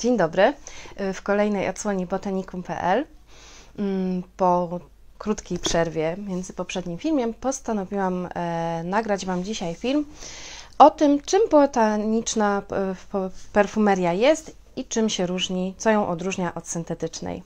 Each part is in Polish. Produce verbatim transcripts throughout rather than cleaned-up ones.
Dzień dobry, w kolejnej odsłonie botanikum kropka p l. Po krótkiej przerwie między poprzednim filmem postanowiłam e, nagrać Wam dzisiaj film o tym, czym botaniczna perfumeria jest i czym się różni, co ją odróżnia od syntetycznej.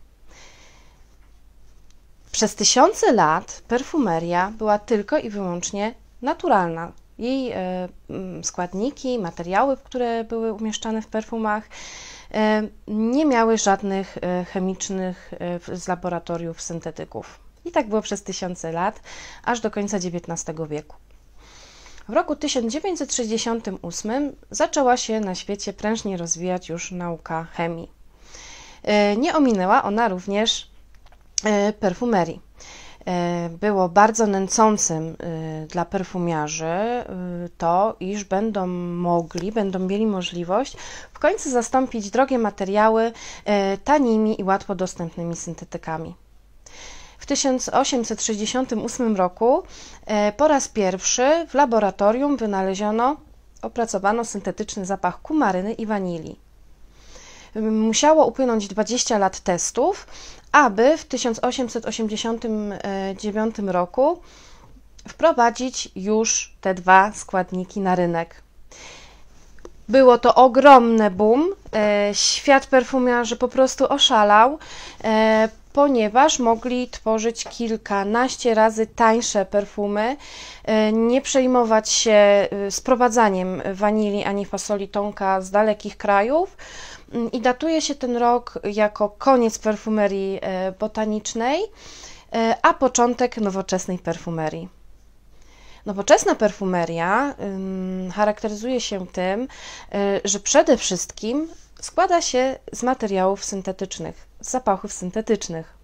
Przez tysiące lat perfumeria była tylko i wyłącznie naturalna. Jej e, składniki, materiały, które były umieszczane w perfumach, e, nie miały żadnych e, chemicznych e, z laboratoriów syntetyków. I tak było przez tysiące lat, aż do końca dziewiętnastego wieku. W roku tysiąc dziewięćset sześćdziesiątym ósmym zaczęła się na świecie prężnie rozwijać już nauka chemii. E, nie ominęła ona również e, perfumerii. Było bardzo nęcącym dla perfumiarzy to, iż będą mogli, będą mieli możliwość w końcu zastąpić drogie materiały tanimi i łatwo dostępnymi syntetykami. W tysiąc osiemset sześćdziesiątym ósmym roku po raz pierwszy w laboratorium wynaleziono, opracowano syntetyczny zapach kumaryny i wanilii. Musiało upłynąć dwadzieścia lat testów, aby w tysiąc osiemset osiemdziesiątym dziewiątym roku wprowadzić już te dwa składniki na rynek. Było to ogromny boom, świat perfumiarzy po prostu oszalał, ponieważ mogli tworzyć kilkanaście razy tańsze perfumy, nie przejmować się sprowadzaniem wanilii ani fasoli tonka z dalekich krajów. I datuje się ten rok jako koniec perfumerii botanicznej, a początek nowoczesnej perfumerii. Nowoczesna perfumeria charakteryzuje się tym, że przede wszystkim składa się z materiałów syntetycznych, z zapachów syntetycznych.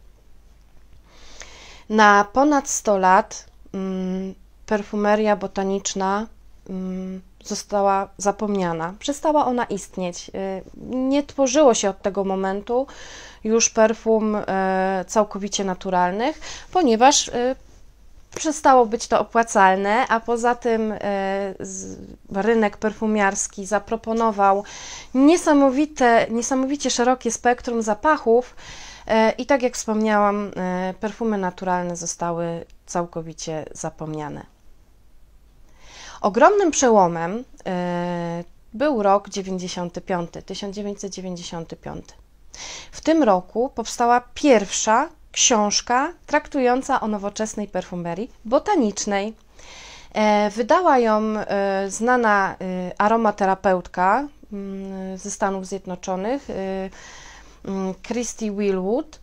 Na ponad sto lat perfumeria botaniczna została zapomniana, przestała ona istnieć. Nie tworzyło się od tego momentu już perfum całkowicie naturalnych, ponieważ przestało być to opłacalne, a poza tym rynek perfumiarski zaproponował niesamowite, niesamowicie szerokie spektrum zapachów i tak jak wspomniałam, perfumy naturalne zostały całkowicie zapomniane. Ogromnym przełomem był rok tysiąc dziewięćset dziewięćdziesiąty piąty. W tym roku powstała pierwsza książka traktująca o nowoczesnej perfumerii botanicznej. Wydała ją znana aromaterapeutka ze Stanów Zjednoczonych, Christy Willwood,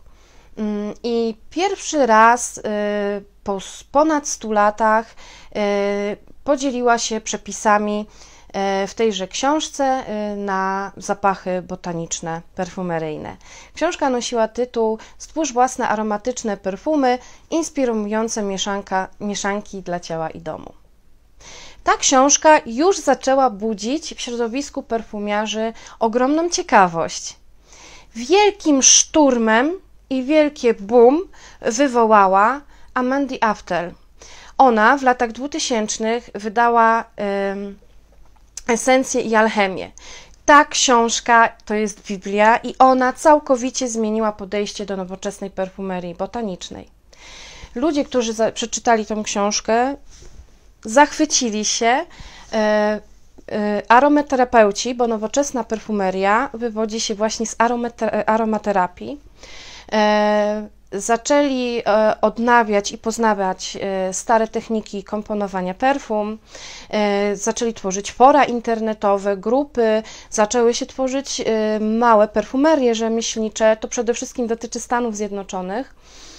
i pierwszy raz po ponad stu latach podzieliła się przepisami w tejże książce na zapachy botaniczne, perfumeryjne. Książka nosiła tytuł „Stwórz własne aromatyczne perfumy inspirujące mieszanka, mieszanki dla ciała i domu”. Ta książka już zaczęła budzić w środowisku perfumiarzy ogromną ciekawość. Wielkim szturmem i wielkie boom wywołała Amandine Aftel. Ona w latach dwutysięcznych wydała ym, Esencję i alchemię. Ta książka to jest Biblia i ona całkowicie zmieniła podejście do nowoczesnej perfumerii botanicznej. Ludzie, którzy za, przeczytali tą książkę, zachwycili się. Yy, yy, aromaterapeuci, bo nowoczesna perfumeria wywodzi się właśnie z aromaterapii. Yy, Zaczęli odnawiać i poznawać stare techniki komponowania perfum, zaczęli tworzyć fora internetowe, grupy, zaczęły się tworzyć małe perfumerie rzemieślnicze, to przede wszystkim dotyczy Stanów Zjednoczonych,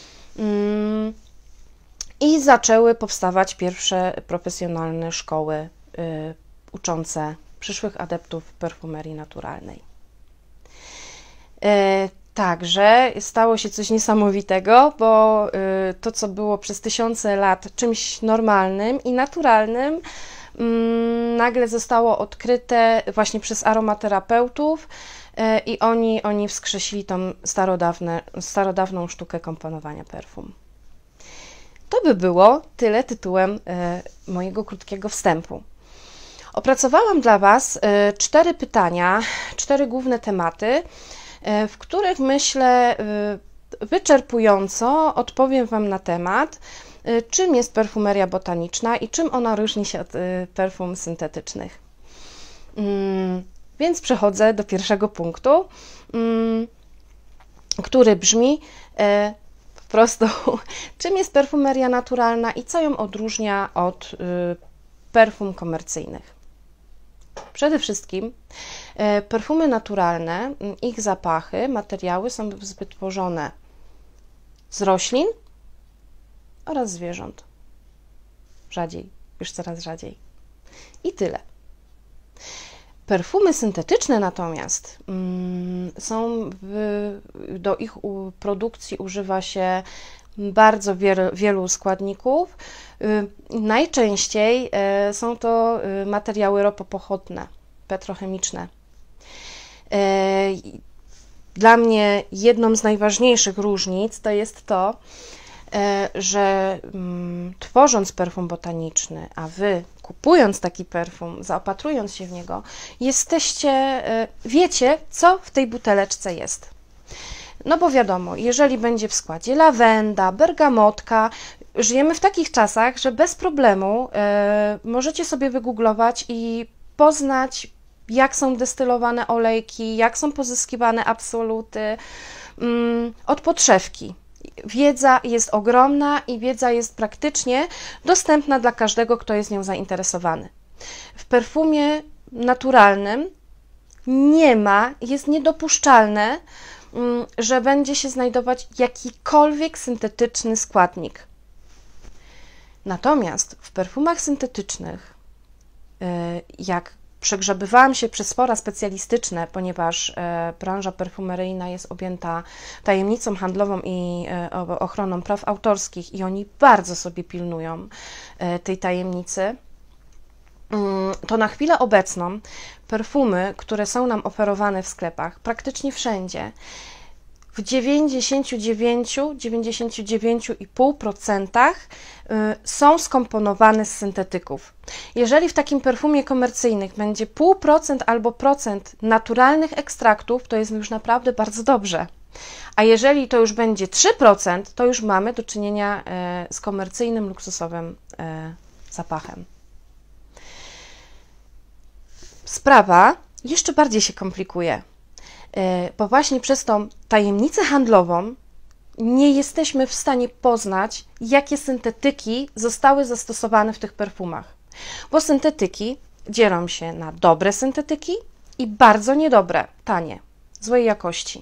i zaczęły powstawać pierwsze profesjonalne szkoły uczące przyszłych adeptów perfumerii naturalnej. Także stało się coś niesamowitego, bo to, co było przez tysiące lat czymś normalnym i naturalnym, nagle zostało odkryte właśnie przez aromaterapeutów i oni, oni wskrzesili tą starodawne, starodawną sztukę komponowania perfum. To by było tyle tytułem mojego krótkiego wstępu. Opracowałam dla Was cztery pytania, cztery główne tematy, w których myślę wyczerpująco odpowiem Wam na temat, czym jest perfumeria botaniczna i czym ona różni się od perfum syntetycznych. Więc przechodzę do pierwszego punktu, który brzmi po prostu, czym jest perfumeria naturalna i co ją odróżnia od perfum komercyjnych. Przede wszystkim perfumy naturalne, ich zapachy, materiały są wytworzone z roślin oraz zwierząt. Rzadziej, już coraz rzadziej. I tyle. Perfumy syntetyczne natomiast mm, są w, do ich u, produkcji używa się bardzo wielu, wielu składników. Y, najczęściej y, są to y, materiały ropopochodne, petrochemiczne. Y, dla mnie jedną z najważniejszych różnic to jest to, że mm, tworząc perfum botaniczny, a Wy kupując taki perfum, zaopatrując się w niego, jesteście, wiecie, co w tej buteleczce jest. No bo wiadomo, jeżeli będzie w składzie lawenda, bergamotka, żyjemy w takich czasach, że bez problemu e, możecie sobie wygooglować i poznać, jak są destylowane olejki, jak są pozyskiwane absoluty mm, od podszewki. Wiedza jest ogromna i wiedza jest praktycznie dostępna dla każdego, kto jest nią zainteresowany. W perfumie naturalnym nie ma, jest niedopuszczalne, że będzie się znajdować jakikolwiek syntetyczny składnik. Natomiast w perfumach syntetycznych, jak przegrzebywałam się przez fora specjalistyczne, ponieważ e, branża perfumeryjna jest objęta tajemnicą handlową i e, ochroną praw autorskich i oni bardzo sobie pilnują e, tej tajemnicy, mm, to na chwilę obecną perfumy, które są nam oferowane w sklepach, praktycznie wszędzie, w dziewięćdziesięciu dziewięciu do dziewięćdziesięciu dziewięciu i pół procent są skomponowane z syntetyków. Jeżeli w takim perfumie komercyjnym będzie pół procent albo procent naturalnych ekstraktów, to jest już naprawdę bardzo dobrze. A jeżeli to już będzie trzy procent, to już mamy do czynienia z komercyjnym, luksusowym zapachem. Sprawa jeszcze bardziej się komplikuje, bo właśnie przez tą tajemnicę handlową nie jesteśmy w stanie poznać, jakie syntetyki zostały zastosowane w tych perfumach. Bo syntetyki dzielą się na dobre syntetyki i bardzo niedobre, tanie, złej jakości.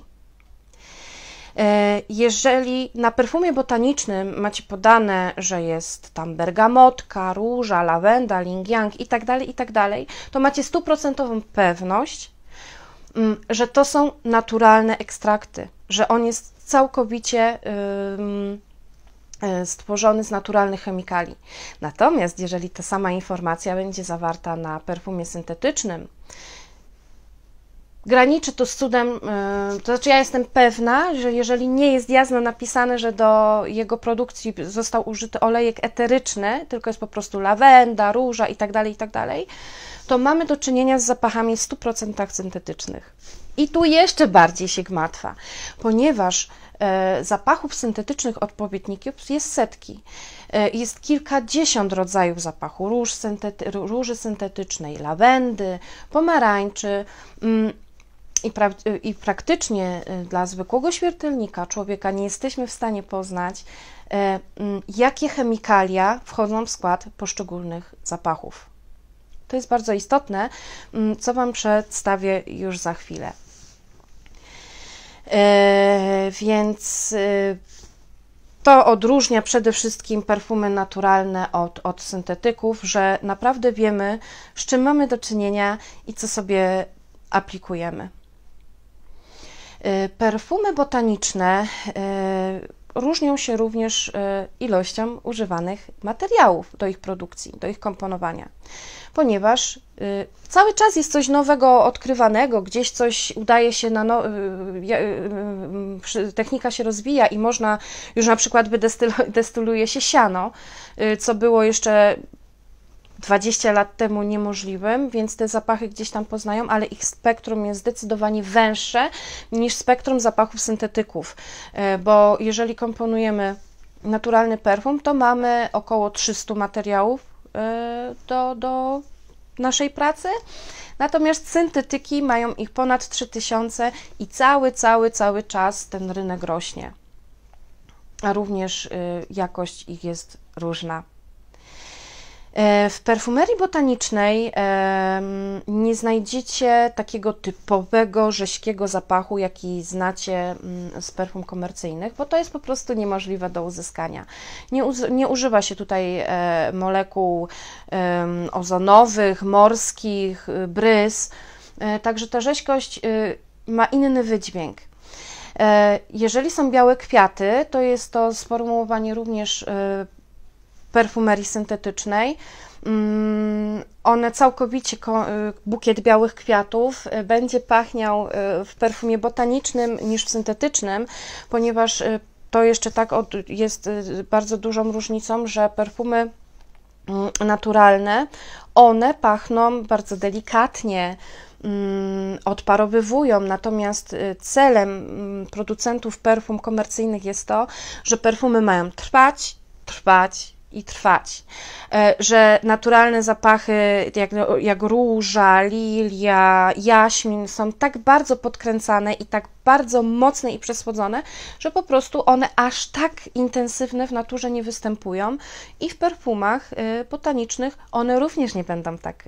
Jeżeli na perfumie botanicznym macie podane, że jest tam bergamotka, róża, lawenda, ling-yang itd., itd., to macie stuprocentową pewność, że to są naturalne ekstrakty, że on jest całkowicie stworzony z naturalnych chemikali. Natomiast jeżeli ta sama informacja będzie zawarta na perfumie syntetycznym, graniczy to z cudem, to znaczy ja jestem pewna, że jeżeli nie jest jasno napisane, że do jego produkcji został użyty olejek eteryczny, tylko jest po prostu lawenda, róża itd., itd., to mamy do czynienia z zapachami w stu procentach syntetycznych. I tu jeszcze bardziej się gmatwa, ponieważ e, zapachów syntetycznych odpowiedników jest setki. E, jest kilkadziesiąt rodzajów zapachu, róż syntety, róży syntetycznej, lawendy, pomarańczy. Mm, I, pra I praktycznie dla zwykłego śmiertelnika, człowieka, nie jesteśmy w stanie poznać, e, jakie chemikalia wchodzą w skład poszczególnych zapachów. To jest bardzo istotne, co Wam przedstawię już za chwilę. E, więc e, to odróżnia przede wszystkim perfumy naturalne od, od syntetyków, że naprawdę wiemy, z czym mamy do czynienia i co sobie aplikujemy. E, perfumy botaniczne e, różnią się również ilością używanych materiałów do ich produkcji, do ich komponowania, ponieważ cały czas jest coś nowego odkrywanego, gdzieś coś udaje się na no, technika się rozwija i można już na przykład wydestyluje się siano, co było jeszcze dwadzieścia lat temu niemożliwym, więc te zapachy gdzieś tam poznają, ale ich spektrum jest zdecydowanie węższe niż spektrum zapachów syntetyków, bo jeżeli komponujemy naturalny perfum, to mamy około trzysta materiałów do, do naszej pracy, natomiast syntetyki mają ich ponad trzy tysiące i cały, cały, cały czas ten rynek rośnie, a również jakość ich jest różna. W perfumerii botanicznej nie znajdziecie takiego typowego, rześkiego zapachu, jaki znacie z perfum komercyjnych, bo to jest po prostu niemożliwe do uzyskania. Nie, nie używa się tutaj molekuł ozonowych, morskich, bryz, także ta rześkość ma inny wydźwięk. Jeżeli są białe kwiaty, to jest to sformułowanie również perfumerii syntetycznej. One całkowicie, bukiet białych kwiatów będzie pachniał w perfumie botanicznym niż w syntetycznym, ponieważ to jeszcze tak jest bardzo dużą różnicą, że perfumy naturalne, one pachną bardzo delikatnie, odparowywują, natomiast celem producentów perfum komercyjnych jest to, że perfumy mają trwać, trwać i trwać, że naturalne zapachy jak, jak róża, lilia, jaśmin są tak bardzo podkręcane i tak bardzo mocne i przesłodzone, że po prostu one aż tak intensywne w naturze nie występują i w perfumach botanicznych one również nie będą tak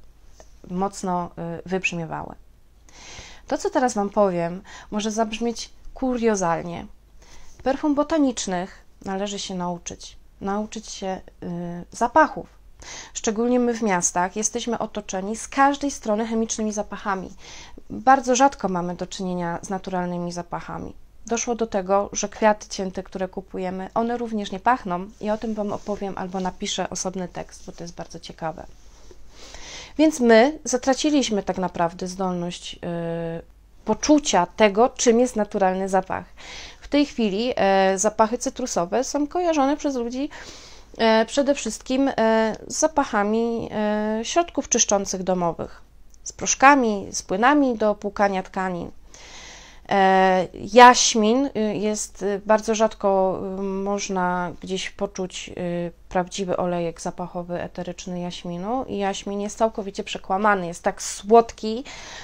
mocno wybrzmiewały. To, co teraz Wam powiem, może zabrzmieć kuriozalnie. Perfum botanicznych należy się nauczyć. Nauczyć się y, zapachów. Szczególnie my w miastach jesteśmy otoczeni z każdej strony chemicznymi zapachami. Bardzo rzadko mamy do czynienia z naturalnymi zapachami. Doszło do tego, że kwiaty cięte, które kupujemy, one również nie pachną i o tym Wam opowiem albo napiszę osobny tekst, bo to jest bardzo ciekawe. Więc my zatraciliśmy tak naprawdę zdolność y, poczucia tego, czym jest naturalny zapach. W tej chwili e, zapachy cytrusowe są kojarzone przez ludzi e, przede wszystkim e, z zapachami e, środków czyszczących domowych, z proszkami, z płynami do płukania tkanin. E, jaśmin jest bardzo rzadko można gdzieś poczuć e, prawdziwy olejek zapachowy eteryczny jaśminu i jaśmin jest całkowicie przekłamany, jest tak słodki,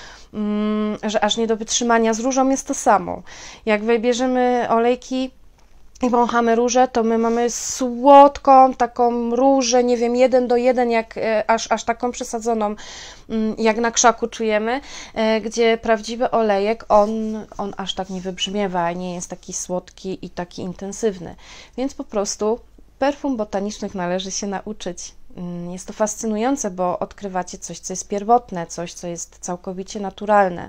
że aż nie do wytrzymania. Z różą jest to samo. Jak wybierzemy olejki i wąchamy różę, to my mamy słodką taką różę, nie wiem, jeden do jeden, jak, aż, aż taką przesadzoną, jak na krzaku czujemy, gdzie prawdziwy olejek, on, on aż tak nie wybrzmiewa, nie jest taki słodki i taki intensywny. Więc po prostu perfum botanicznych należy się nauczyć. Jest to fascynujące, bo odkrywacie coś, co jest pierwotne, coś, co jest całkowicie naturalne.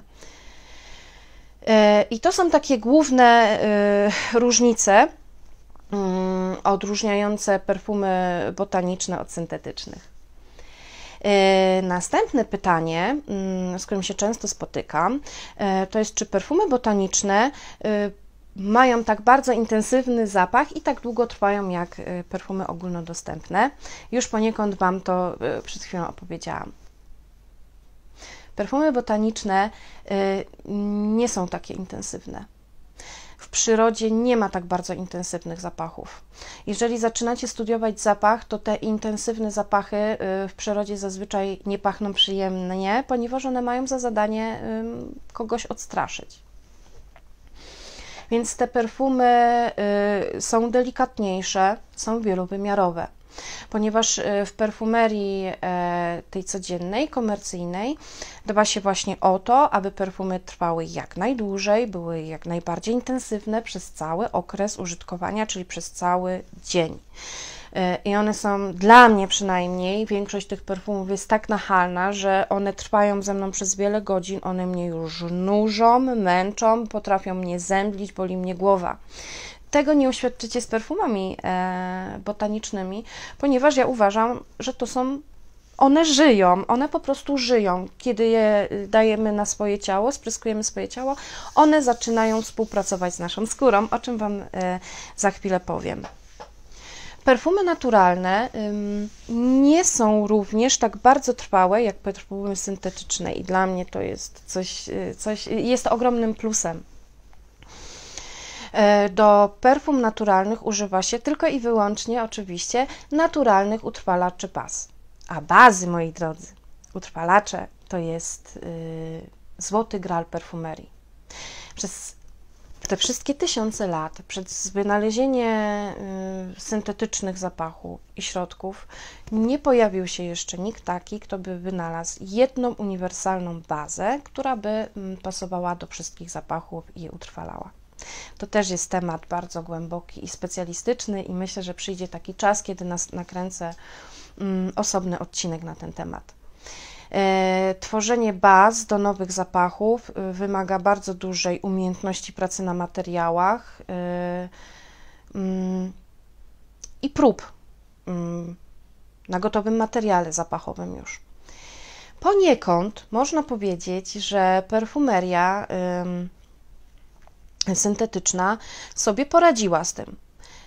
I to są takie główne różnice odróżniające perfumy botaniczne od syntetycznych. Następne pytanie, z którym się często spotykam, to jest, czy perfumy botaniczne mają tak bardzo intensywny zapach i tak długo trwają jak perfumy ogólnodostępne. Już poniekąd Wam to przed chwilą opowiedziałam. Perfumy botaniczne nie są takie intensywne. W przyrodzie nie ma tak bardzo intensywnych zapachów. Jeżeli zaczynacie studiować zapach, to te intensywne zapachy w przyrodzie zazwyczaj nie pachną przyjemnie, ponieważ one mają za zadanie kogoś odstraszyć. Więc te perfumy y, są delikatniejsze, są wielowymiarowe, ponieważ w perfumerii y, tej codziennej, komercyjnej dba się właśnie o to, aby perfumy trwały jak najdłużej, były jak najbardziej intensywne przez cały okres użytkowania, czyli przez cały dzień. I one są, dla mnie przynajmniej, większość tych perfumów jest tak nachalna, że one trwają ze mną przez wiele godzin, one mnie już nużą, męczą, potrafią mnie zemdlić, boli mnie głowa. Tego nie uświadczycie z perfumami e, botanicznymi, ponieważ ja uważam, że to są, one żyją, one po prostu żyją. Kiedy je dajemy na swoje ciało, spryskujemy swoje ciało, one zaczynają współpracować z naszą skórą, o czym Wam e, za chwilę powiem. Perfumy naturalne nie są również tak bardzo trwałe jak perfumy syntetyczne i dla mnie to jest coś, coś jest ogromnym plusem. Do perfum naturalnych używa się tylko i wyłącznie oczywiście naturalnych utrwalaczy baz. A bazy, moi drodzy, utrwalacze to jest yy, złoty gral perfumerii. Przez te wszystkie tysiące lat, przez wynalezienie y, syntetycznych zapachów i środków, nie pojawił się jeszcze nikt taki, kto by wynalazł jedną uniwersalną bazę, która by y, pasowała do wszystkich zapachów i je utrwalała. To też jest temat bardzo głęboki i specjalistyczny i myślę, że przyjdzie taki czas, kiedy nas nakręcę y, osobny odcinek na ten temat. Tworzenie baz do nowych zapachów wymaga bardzo dużej umiejętności pracy na materiałach i prób na gotowym materiale zapachowym już. Poniekąd można powiedzieć, że perfumeria syntetyczna sobie poradziła z tym.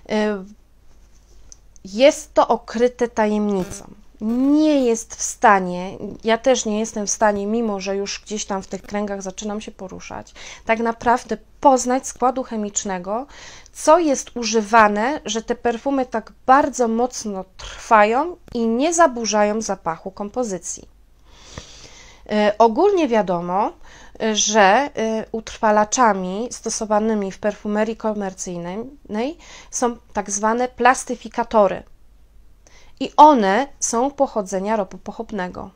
Jest to okryte tajemnicą. Nie jest w stanie, ja też nie jestem w stanie, mimo że już gdzieś tam w tych kręgach zaczynam się poruszać, tak naprawdę poznać składu chemicznego, co jest używane, że te perfumy tak bardzo mocno trwają i nie zaburzają zapachu kompozycji. Ogólnie wiadomo, że utrwalaczami stosowanymi w perfumerii komercyjnej są tak zwane plastyfikatory. I one są pochodzenia ropu pochopnego.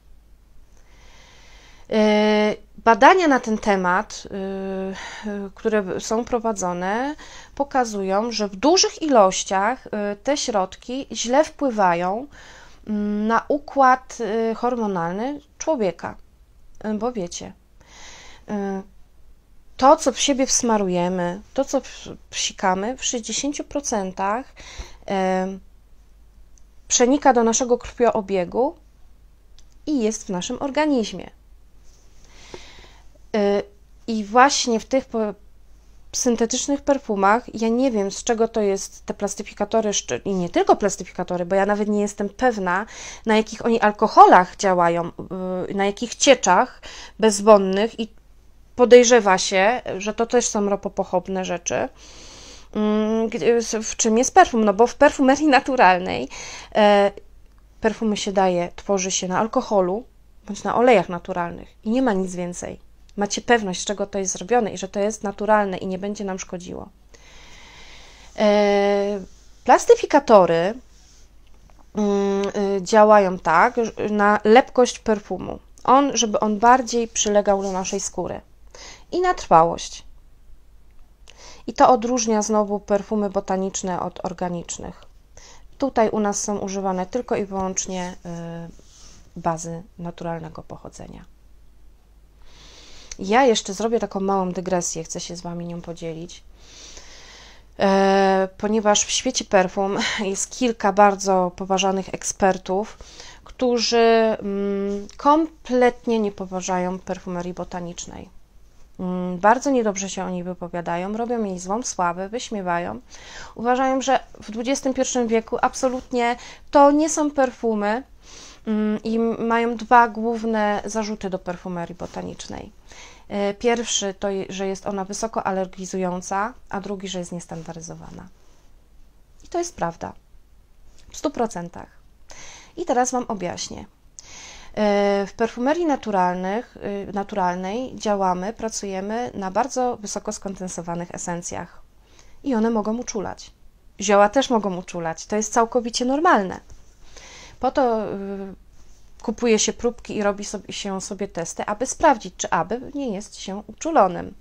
Badania na ten temat, które są prowadzone, pokazują, że w dużych ilościach te środki źle wpływają na układ hormonalny człowieka. Bo wiecie, to, co w siebie wsmarujemy, to, co psikamy, w sześćdziesięciu procentach przenika do naszego krwiobiegu i jest w naszym organizmie. I właśnie w tych syntetycznych perfumach, ja nie wiem, z czego to jest te plastyfikatory, i nie tylko plastyfikatory, bo ja nawet nie jestem pewna, na jakich oni alkoholach działają, na jakich cieczach bezwonnych i podejrzewa się, że to też są ropopochopne rzeczy. W czym jest perfum? No bo w perfumerii naturalnej e, perfumy się daje, tworzy się na alkoholu bądź na olejach naturalnych i nie ma nic więcej. Macie pewność, z czego to jest zrobione i że to jest naturalne i nie będzie nam szkodziło. E, plastyfikatory y, działają tak na lepkość perfumu. On, żeby on bardziej przylegał do naszej skóry i na trwałość. I to odróżnia znowu perfumy botaniczne od organicznych. Tutaj u nas są używane tylko i wyłącznie bazy naturalnego pochodzenia. Ja jeszcze zrobię taką małą dygresję, chcę się z Wami nią podzielić, ponieważ w świecie perfum jest kilka bardzo poważanych ekspertów, którzy kompletnie nie poważają perfumerii botanicznej. Bardzo niedobrze się o niej wypowiadają, robią jej złą sławę, wyśmiewają. Uważają, że w dwudziestym pierwszym wieku absolutnie to nie są perfumy i mają dwa główne zarzuty do perfumerii botanicznej. Pierwszy to, że jest ona wysoko alergizująca, a drugi, że jest niestandaryzowana. I to jest prawda. W stu procentach. I teraz Wam objaśnię. W perfumerii naturalnych, naturalnej działamy, pracujemy na bardzo wysoko skondensowanych esencjach i one mogą uczulać. Zioła też mogą uczulać, to jest całkowicie normalne. Po to kupuje się próbki i robi sobie, się sobie testy, aby sprawdzić, czy aby nie jest się uczulonym.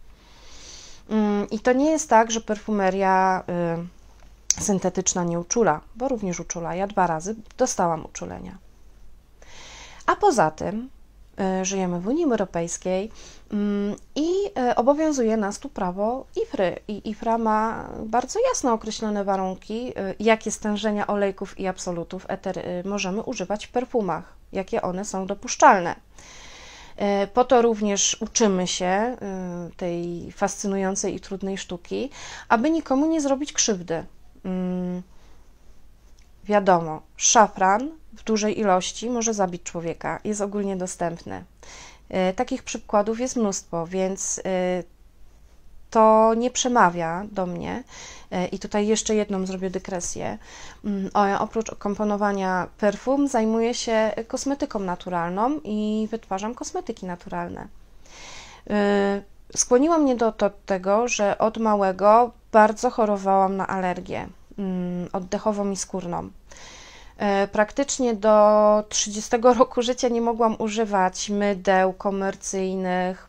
I to nie jest tak, że perfumeria syntetyczna nie uczula, bo również uczula. Ja dwa razy dostałam uczulenia. A poza tym y, żyjemy w Unii Europejskiej y, i y, obowiązuje nas tu prawo I F R Y. I I F R A ma bardzo jasno określone warunki, y, jakie stężenia olejków i absolutów eter y, możemy używać w perfumach, jakie one są dopuszczalne. Y, po to również uczymy się y, tej fascynującej i trudnej sztuki, aby nikomu nie zrobić krzywdy. Y, wiadomo, szafran w dużej ilości może zabić człowieka, jest ogólnie dostępny. Takich przykładów jest mnóstwo, więc to nie przemawia do mnie. I tutaj jeszcze jedną zrobię dygresję. Oprócz komponowania perfum zajmuję się kosmetyką naturalną i wytwarzam kosmetyki naturalne. Skłoniło mnie do, do tego, że od małego bardzo chorowałam na alergię oddechową i skórną. Praktycznie do trzydziestego roku życia nie mogłam używać mydeł komercyjnych,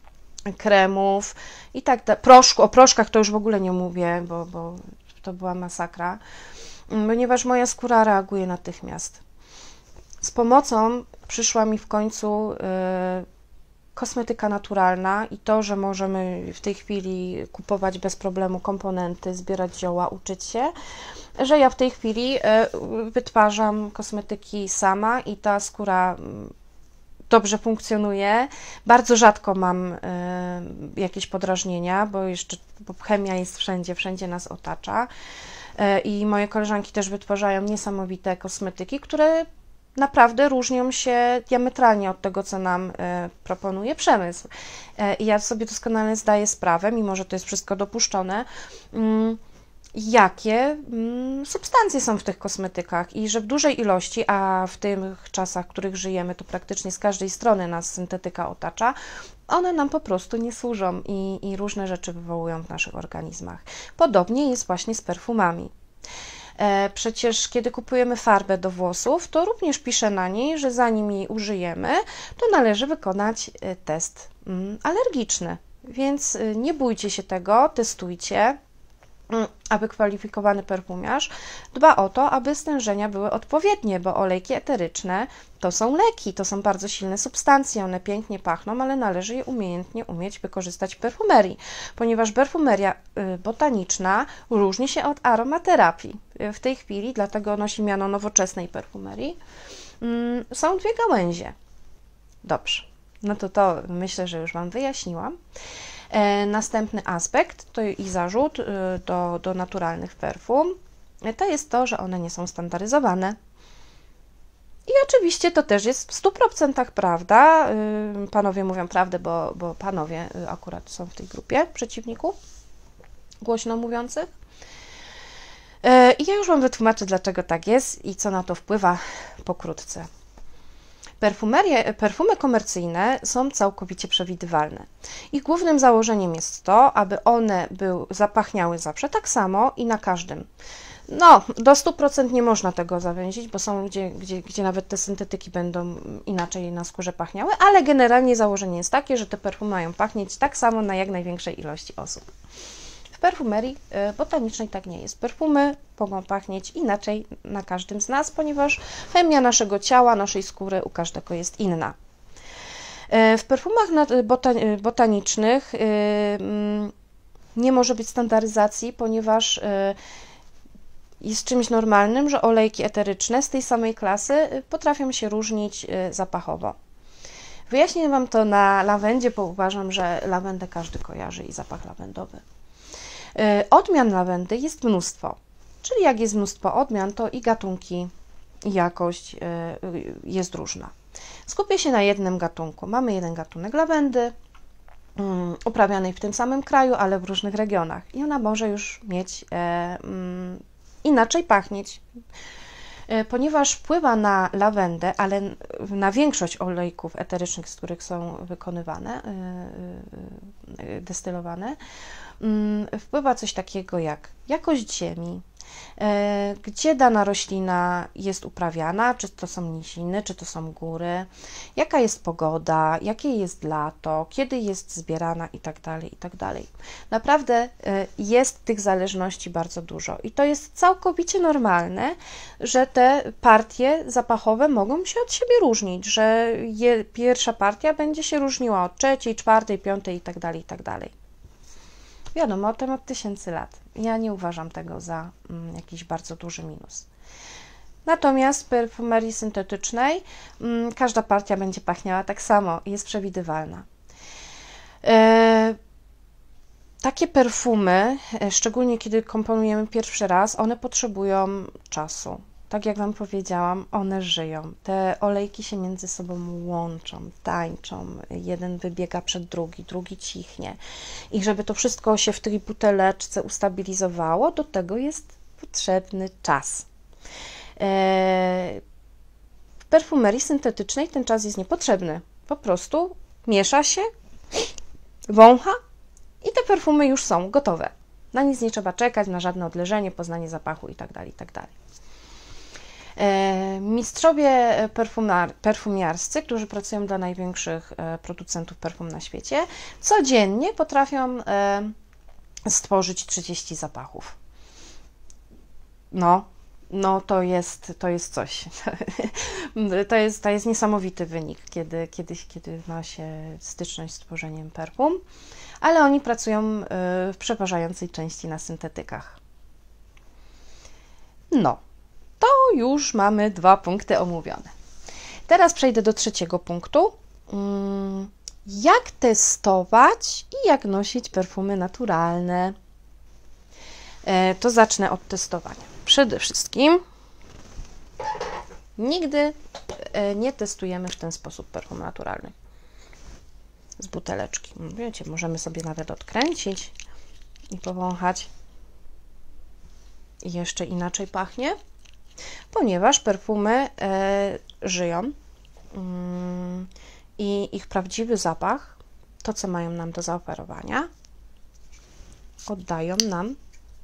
kremów i tak dalej. Proszku, o proszkach to już w ogóle nie mówię, bo, bo to była masakra, ponieważ moja skóra reaguje natychmiast. Z pomocą przyszła mi w końcu y, kosmetyka naturalna i to, że możemy w tej chwili kupować bez problemu komponenty, zbierać zioła, uczyć się, że ja w tej chwili y, wytwarzam kosmetyki sama i ta skóra dobrze funkcjonuje. Bardzo rzadko mam y, jakieś podrażnienia, bo jeszcze bo chemia jest wszędzie, wszędzie nas otacza. Y, I moje koleżanki też wytwarzają niesamowite kosmetyki, które naprawdę różnią się diametralnie od tego, co nam y, proponuje przemysł. Y, I ja sobie doskonale zdaję sprawę, mimo że to jest wszystko dopuszczone, y, jakie mm, substancje są w tych kosmetykach i że w dużej ilości, a w tych czasach, w których żyjemy, to praktycznie z każdej strony nas syntetyka otacza, one nam po prostu nie służą i, i różne rzeczy wywołują w naszych organizmach. Podobnie jest właśnie z perfumami. E, przecież kiedy kupujemy farbę do włosów, to również pisze na niej, że zanim jej użyjemy, to należy wykonać e, test mm, alergiczny. Więc e, nie bójcie się tego, testujcie. Aby kwalifikowany perfumiarz dba o to, aby stężenia były odpowiednie, bo olejki eteryczne to są leki, to są bardzo silne substancje, one pięknie pachną, ale należy je umiejętnie umieć wykorzystać w perfumerii, ponieważ perfumeria botaniczna różni się od aromaterapii. W tej chwili, dlatego nosi miano nowoczesnej perfumerii, są dwie gałęzie. Dobrze, no to to myślę, że już Wam wyjaśniłam. Następny aspekt to i zarzut do, do naturalnych perfum to jest to, że one nie są standaryzowane. I oczywiście to też jest w stu procentach prawda. Panowie mówią prawdę, bo, bo panowie akurat są w tej grupie przeciwników głośno mówiących. I ja już Wam wytłumaczę, dlaczego tak jest i co na to wpływa pokrótce. Perfumerie, perfumy komercyjne są całkowicie przewidywalne. Ich głównym założeniem jest to, aby one był, zapachniały zawsze tak samo i na każdym. No, do stu procent nie można tego zawęzić, bo są gdzie, gdzie, gdzie nawet te syntetyki będą inaczej na skórze pachniały, ale generalnie założenie jest takie, że te perfumy mają pachnieć tak samo na jak największej ilości osób. W perfumerii botanicznej tak nie jest. Perfumy mogą pachnieć inaczej na każdym z nas, ponieważ chemia naszego ciała, naszej skóry u każdego jest inna. W perfumach botanicznych nie może być standaryzacji, ponieważ jest czymś normalnym, że olejki eteryczne z tej samej klasy potrafią się różnić zapachowo. Wyjaśnię Wam to na lawendzie, bo uważam, że lawendę każdy kojarzy i zapach lawendowy. Odmian lawendy jest mnóstwo, czyli jak jest mnóstwo odmian, to i gatunki, i jakość jest różna. Skupię się na jednym gatunku. Mamy jeden gatunek lawendy, um, uprawianej w tym samym kraju, ale w różnych regionach i ona może już mieć e, um, inaczej pachnieć, e, ponieważ wpływa na lawendę, ale na większość olejków eterycznych, z których są wykonywane, e, e, destylowane, wpływa coś takiego jak jakość ziemi, gdzie dana roślina jest uprawiana, czy to są niziny, czy to są góry, jaka jest pogoda, jakie jest lato, kiedy jest zbierana i tak dalej, i tak dalej. Naprawdę jest tych zależności bardzo dużo i to jest całkowicie normalne, że te partie zapachowe mogą się od siebie różnić, że je, pierwsza partia będzie się różniła od trzeciej, czwartej, piątej i tak dalej, i tak dalej. Wiadomo, temat tysięcy lat. Ja nie uważam tego za mm, jakiś bardzo duży minus. Natomiast w perfumerii syntetycznej mm, każda partia będzie pachniała tak samo i jest przewidywalna. E, takie perfumy, szczególnie kiedy komponujemy pierwszy raz, one potrzebują czasu. tak jak Wam powiedziałam, one żyją. Te olejki się między sobą łączą, tańczą. Jeden wybiega przed drugi, drugi cichnie. I żeby to wszystko się w tej buteleczce ustabilizowało, do tego jest potrzebny czas. W perfumerii syntetycznej ten czas jest niepotrzebny. Po prostu miesza się, wącha i te perfumy już są gotowe. Na nic nie trzeba czekać, na żadne odleżenie, poznanie zapachu itd., itd. Mistrzowie perfumar, perfumiarscy, którzy pracują dla największych producentów perfum na świecie, codziennie potrafią stworzyć trzydzieści zapachów. No, no to jest, to jest coś. To jest, to jest niesamowity wynik, kiedy, kiedy, kiedy ma się styczność z tworzeniem perfum, ale oni pracują w przeważającej części na syntetykach. No, to już mamy dwa punkty omówione. Teraz przejdę do trzeciego punktu. Jak testować i jak nosić perfumy naturalne? To zacznę od testowania. Przede wszystkim nigdy nie testujemy w ten sposób perfum naturalnych z buteleczki. Wiecie, możemy sobie nawet odkręcić i powąchać. I jeszcze inaczej pachnie, ponieważ perfumy e, żyją mm, i ich prawdziwy zapach, to co mają nam do zaoferowania, oddają nam,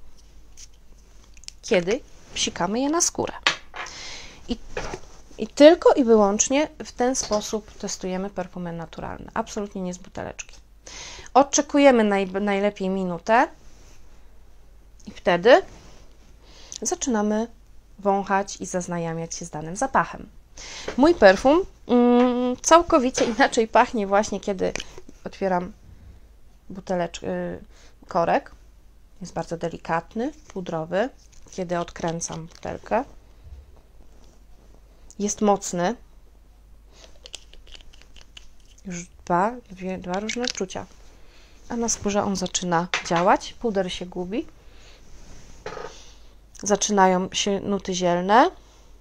kiedy psikamy je na skórę. I, i tylko i wyłącznie w ten sposób testujemy perfumy naturalne, absolutnie nie z buteleczki. Odczekujemy naj, najlepiej minutę i wtedy zaczynamy wąchać i zaznajamiać się z danym zapachem. Mój perfum mm, całkowicie inaczej pachnie właśnie, kiedy otwieram buteleczkę, yy, korek. Jest bardzo delikatny, pudrowy. Kiedy odkręcam butelkę, jest mocny. Już dwa, dwie, dwa różne odczucia. A na skórze on zaczyna działać, puder się gubi. Zaczynają się nuty zielne,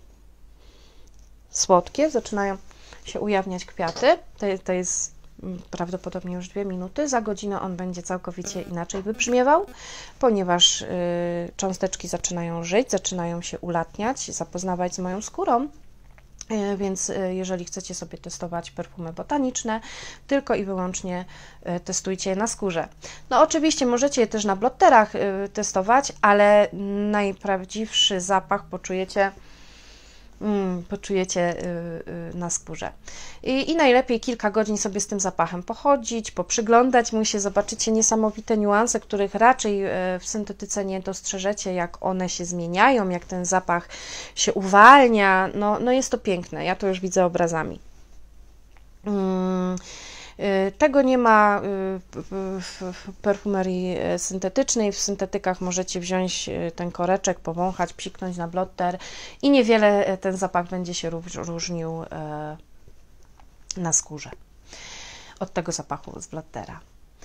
słodkie, zaczynają się ujawniać kwiaty. To, to jest prawdopodobnie już dwie minuty. Za godzinę on będzie całkowicie inaczej wybrzmiewał, ponieważ y, cząsteczki zaczynają żyć, zaczynają się ulatniać, zapoznawać z moją skórą. Y, więc y, jeżeli chcecie sobie testować perfumy botaniczne, tylko i wyłącznie y, testujcie je na skórze. No oczywiście możecie je też na blotterach y, testować, ale najprawdziwszy zapach poczujecie Mm, poczujecie y, y, na skórze. I, I najlepiej kilka godzin sobie z tym zapachem pochodzić, poprzyglądać mu się, zobaczycie niesamowite niuanse, których raczej y, w syntetyce nie dostrzeżecie, jak one się zmieniają, jak ten zapach się uwalnia. No, no jest to piękne, ja to już widzę obrazami. Mm. Tego nie ma w perfumerii syntetycznej. W syntetykach możecie wziąć ten koreczek, powąchać, psiknąć na blotter i niewiele ten zapach będzie się różnił na skórze od tego zapachu z blottera.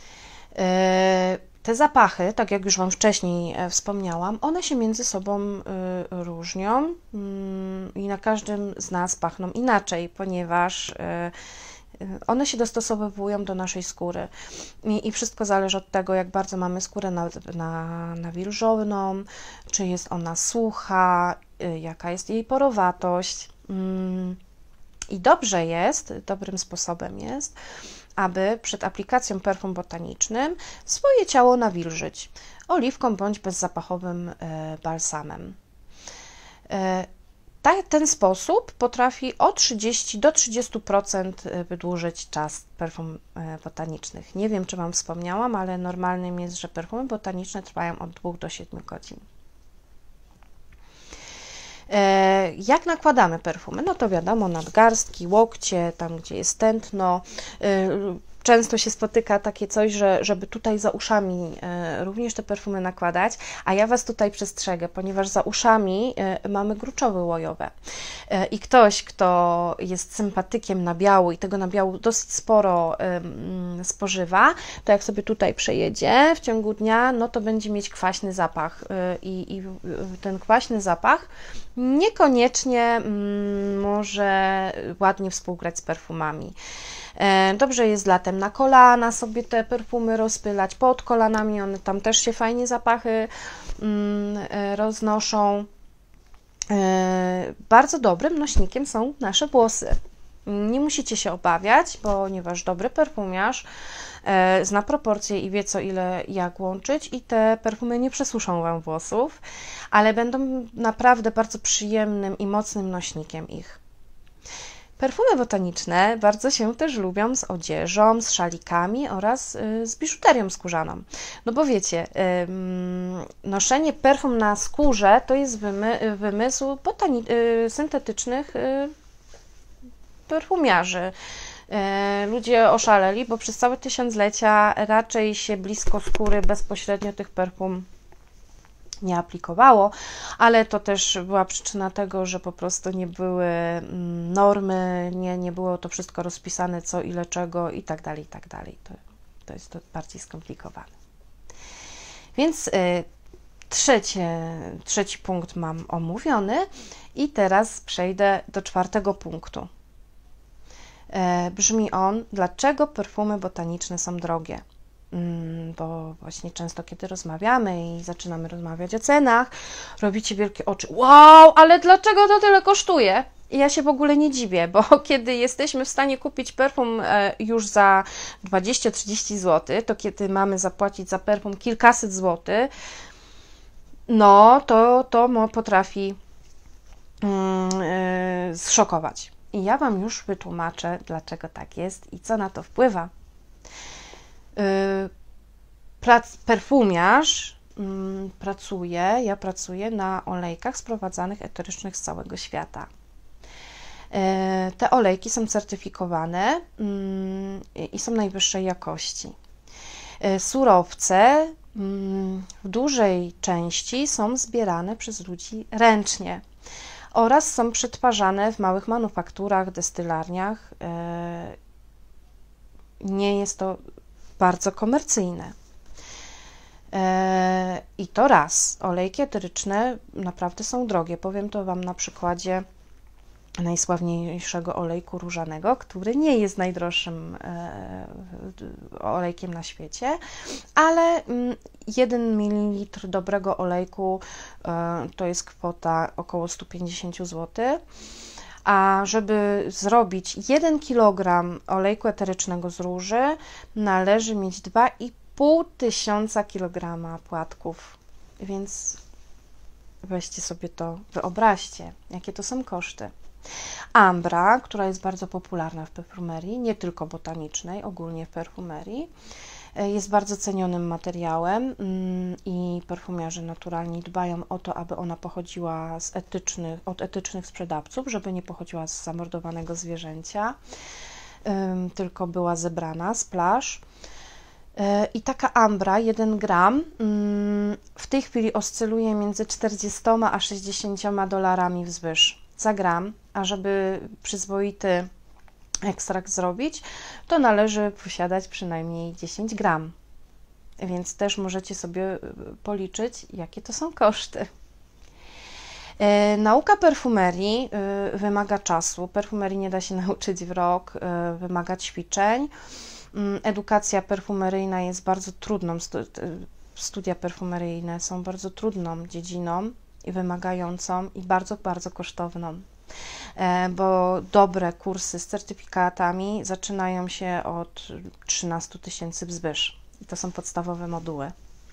Te zapachy, tak jak już Wam wcześniej wspomniałam, one się między sobą różnią i na każdym z nas pachną inaczej, ponieważ one się dostosowują do naszej skóry i, i wszystko zależy od tego, jak bardzo mamy skórę na, na, nawilżoną, czy jest ona sucha, jaka jest jej porowatość. I dobrze jest, dobrym sposobem jest, aby przed aplikacją perfum botanicznym swoje ciało nawilżyć oliwką bądź bezzapachowym balsamem. Ten sposób potrafi o trzydzieści do trzydziestu procent wydłużyć czas perfum botanicznych. Nie wiem, czy Wam wspomniałam, ale normalnym jest, że perfumy botaniczne trwają od dwóch do siedmiu godzin. Jak nakładamy perfumy? No to wiadomo, nadgarstki, łokcie, tam gdzie jest tętno. Często się spotyka takie coś, że żeby tutaj za uszami również te perfumy nakładać, a ja Was tutaj przestrzegę, ponieważ za uszami mamy gruczoły łojowe. I ktoś, kto jest sympatykiem nabiału i tego nabiału dosyć sporo spożywa, to jak sobie tutaj przejedzie w ciągu dnia, no to będzie mieć kwaśny zapach i, i ten kwaśny zapach niekoniecznie mm, może ładnie współgrać z perfumami. Dobrze jest latem na kolana sobie te perfumy rozpylać, pod kolanami, one tam też się fajnie zapachy mm, roznoszą. Bardzo dobrym nośnikiem są nasze włosy. Nie musicie się obawiać, ponieważ dobry perfumiarz zna proporcje i wie co ile jak łączyć i te perfumy nie przesuszą Wam włosów, ale będą naprawdę bardzo przyjemnym i mocnym nośnikiem ich. Perfumy botaniczne bardzo się też lubią z odzieżą, z szalikami oraz z biżuterią skórzaną. No bo wiecie, noszenie perfum na skórze to jest wymy wymysł botani syntetycznych perfumiarzy. Ludzie oszaleli, bo przez całe tysiąclecia raczej się blisko skóry bezpośrednio tych perfum nie aplikowało, ale to też była przyczyna tego, że po prostu nie były normy, nie, nie było to wszystko rozpisane, co, ile, czego i tak dalej, i tak dalej. To, to jest to bardziej skomplikowane. Więc y, trzecie, trzeci punkt mam omówiony i teraz przejdę do czwartego punktu. Y, brzmi on, dlaczego perfumy botaniczne są drogie? Bo właśnie często, kiedy rozmawiamy i zaczynamy rozmawiać o cenach, robicie wielkie oczy. Wow, ale dlaczego to tyle kosztuje? I ja się w ogóle nie dziwię, bo kiedy jesteśmy w stanie kupić perfum już za dwadzieścia trzydzieści złotych, to kiedy mamy zapłacić za perfum kilkaset złotych, no to to potrafi yy, zszokować. I ja Wam już wytłumaczę, dlaczego tak jest i co na to wpływa. Prac, perfumiarz mm, pracuje, ja pracuję na olejkach sprowadzanych eterycznych z całego świata. E, te olejki są certyfikowane mm, i są najwyższej jakości. E, surowce mm, w dużej części są zbierane przez ludzi ręcznie oraz są przetwarzane w małych manufakturach, destylarniach. E, nie jest to bardzo komercyjne. I to raz. Olejki eteryczne naprawdę są drogie. Powiem to Wam na przykładzie najsławniejszego olejku różanego, który nie jest najdroższym olejkiem na świecie, ale jeden mililitr dobrego olejku to jest kwota około sto pięćdziesiąt złotych. A żeby zrobić jeden kilogram olejku eterycznego z róży, należy mieć dwa i pół tysiąca kilograma płatków. Więc weźcie sobie to, wyobraźcie, jakie to są koszty. Ambra, która jest bardzo popularna w perfumerii, nie tylko botanicznej, ogólnie w perfumerii, jest bardzo cenionym materiałem i perfumiarze naturalni dbają o to, aby ona pochodziła z etycznych, od etycznych sprzedawców, żeby nie pochodziła z zamordowanego zwierzęcia, tylko była zebrana z plaż. I taka ambra, jeden gram, w tej chwili oscyluje między czterdziestoma a sześćdziesięcioma dolarami wzwyż za gram, a żeby przyzwoity ekstrakt zrobić, to należy posiadać przynajmniej dziesięć gram. Więc też możecie sobie policzyć, jakie to są koszty. E, nauka perfumerii e, wymaga czasu. Perfumerii nie da się nauczyć w rok, e, wymaga ćwiczeń. Edukacja perfumeryjna jest bardzo trudną, studia perfumeryjne są bardzo trudną dziedziną i wymagającą i bardzo, bardzo kosztowną, bo dobre kursy z certyfikatami zaczynają się od trzynastu tysięcy wzwyż i to są podstawowe moduły.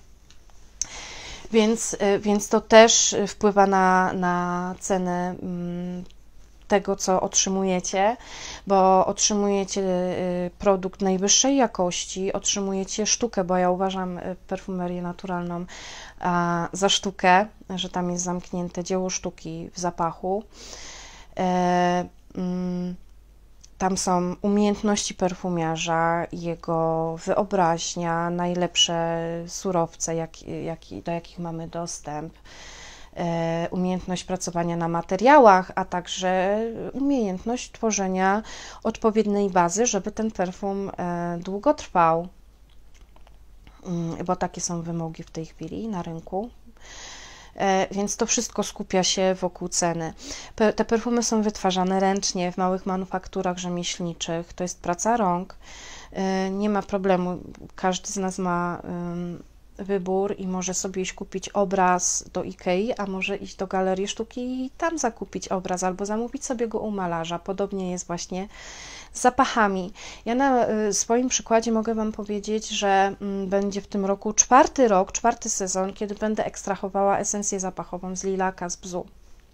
Więc, więc to też wpływa na, na cenę tego, co otrzymujecie, bo otrzymujecie produkt najwyższej jakości, otrzymujecie sztukę, bo ja uważam perfumerię naturalną za sztukę, że tam jest zamknięte dzieło sztuki w zapachu. Tam są umiejętności perfumiarza, jego wyobraźnia, najlepsze surowce, jak, jak, do jakich mamy dostęp, umiejętność pracowania na materiałach, a także umiejętność tworzenia odpowiedniej bazy, żeby ten perfum długo trwał, bo takie są wymogi w tej chwili na rynku. więc to wszystko skupia się wokół ceny. Te perfumy są wytwarzane ręcznie w małych manufakturach rzemieślniczych, to jest praca rąk, nie ma problemu, każdy z nas ma wybór i może sobie iść kupić obraz do Ikei, a może iść do Galerii Sztuki i tam zakupić obraz, albo zamówić sobie go u malarza. Podobnie jest właśnie z zapachami. Ja na swoim przykładzie mogę Wam powiedzieć, że będzie w tym roku czwarty rok, czwarty sezon, kiedy będę ekstrahowała esencję zapachową z lilaka, z bzu.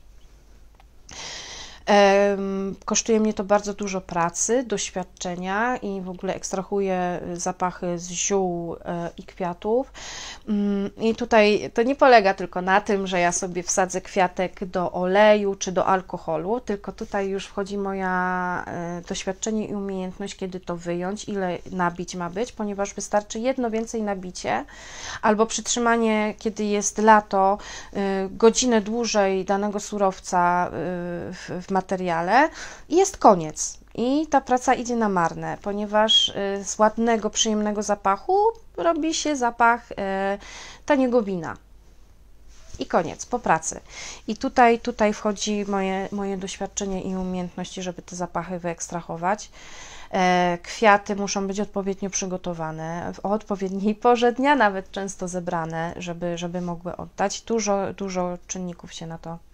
Kosztuje mnie to bardzo dużo pracy, doświadczenia i w ogóle ekstrahuję zapachy z ziół i kwiatów. I tutaj to nie polega tylko na tym, że ja sobie wsadzę kwiatek do oleju czy do alkoholu, tylko tutaj już wchodzi moja doświadczenie i umiejętność, kiedy to wyjąć, ile nabić ma być, ponieważ wystarczy jedno więcej nabicie albo przytrzymanie, kiedy jest lato, godzinę dłużej danego surowca w materiale i jest koniec. I ta praca idzie na marne, ponieważ z ładnego, przyjemnego zapachu robi się zapach taniego wina. I koniec, po pracy. I tutaj, tutaj wchodzi moje, moje doświadczenie i umiejętności, żeby te zapachy wyekstrahować. Kwiaty muszą być odpowiednio przygotowane, o odpowiedniej porze dnia nawet często zebrane, żeby, żeby mogły oddać. Dużo, dużo czynników się na to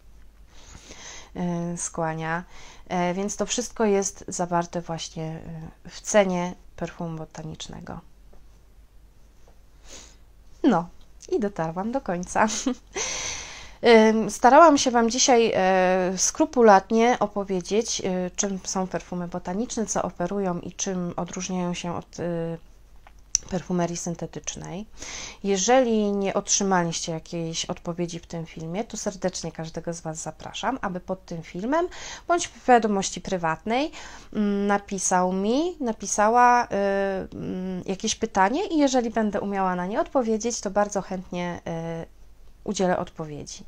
skłania, więc to wszystko jest zawarte właśnie w cenie perfumu botanicznego. No i dotarłam do końca. Starałam się Wam dzisiaj skrupulatnie opowiedzieć, czym są perfumy botaniczne, co oferują i czym odróżniają się od perfumerii syntetycznej. Jeżeli nie otrzymaliście jakiejś odpowiedzi w tym filmie, to serdecznie każdego z Was zapraszam, aby pod tym filmem bądź w wiadomości prywatnej napisał mi, napisała y, y, jakieś pytanie i jeżeli będę umiała na nie odpowiedzieć, to bardzo chętnie y, udzielę odpowiedzi.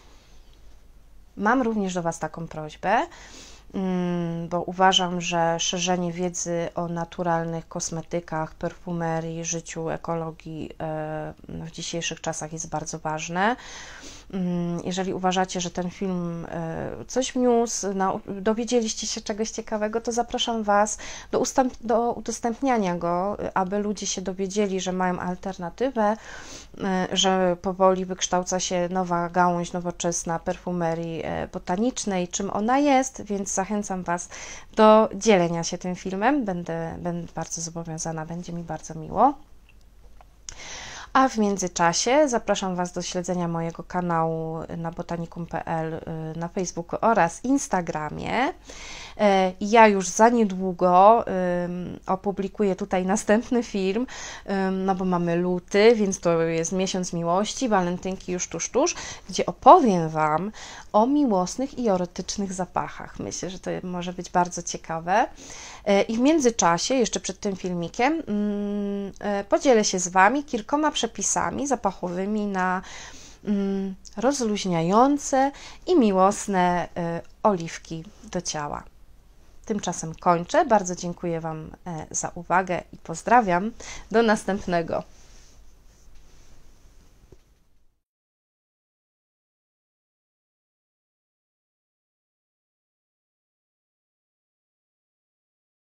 Mam również do Was taką prośbę, bo uważam, że szerzenie wiedzy o naturalnych kosmetykach, perfumerii, życiu, ekologii w dzisiejszych czasach jest bardzo ważne. Jeżeli uważacie, że ten film coś wniósł, dowiedzieliście się czegoś ciekawego, to zapraszam Was do, do udostępniania go, aby ludzie się dowiedzieli, że mają alternatywę, że powoli wykształca się nowa gałąź nowoczesna perfumerii botanicznej, czym ona jest, więc zachęcam Was do dzielenia się tym filmem. Będę, będę bardzo zobowiązana, będzie mi bardzo miło. A w międzyczasie zapraszam Was do śledzenia mojego kanału na botanikum kropka p l na Facebooku oraz Instagramie. Ja już za niedługo opublikuję tutaj następny film, no bo mamy luty, więc to jest miesiąc miłości, walentynki już tuż, tuż, gdzie opowiem Wam o miłosnych i erotycznych zapachach. Myślę, że to może być bardzo ciekawe. I w międzyczasie, jeszcze przed tym filmikiem, podzielę się z Wami kilkoma przepisami zapachowymi na rozluźniające i miłosne oliwki do ciała. Tymczasem kończę. Bardzo dziękuję Wam za uwagę i pozdrawiam. Do następnego.